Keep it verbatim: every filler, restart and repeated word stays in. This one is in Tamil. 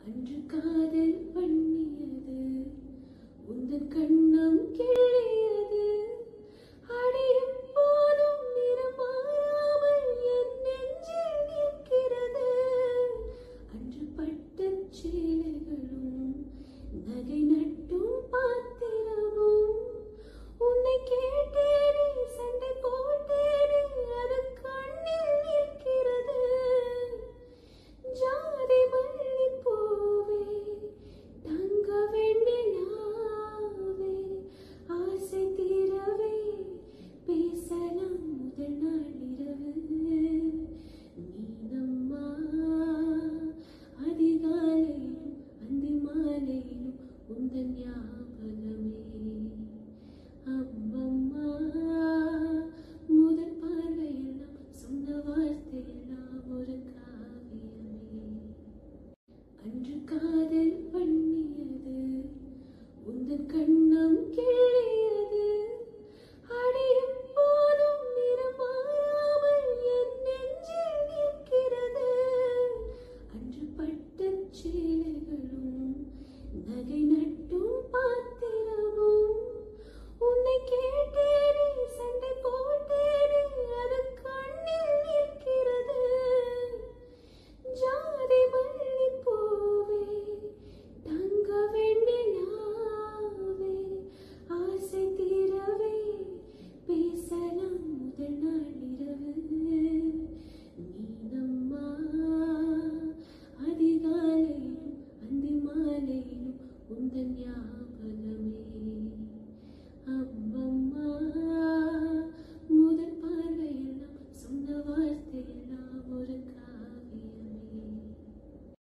அன்று காதல் பண்ணியது உந்தன் கண்ணம் கிள்ளியது அடியும் போதும் நிறமாறாமல் என் நெஞ்சில் நிற்கிறது. அன்று பட்ட சேலைகளும் நகை நட்டும் பாத்திரமும் உன்னை கேட்டேனே சண்டை போட்டேனே அது கண்ணில் நிற்கிறது. ஜாதி மல்லி பூவே தங்க வெண்ணிலாவே ஆசை தீரவே பேசலாம் முதல் நாள் இரவு. நீனம்மா அதிகாலையிலும் அந்தி மாலையிலும் உந்தன் ஞாபகமே. அம்மம்மா முதல் பார்வையெல்லாம் சொன்ன வார்த்தையெல்லாம் ஒரு காவியமே. அன்று காதல் பண்ணியது உந்தன் கண்ணம் கிள்ளியது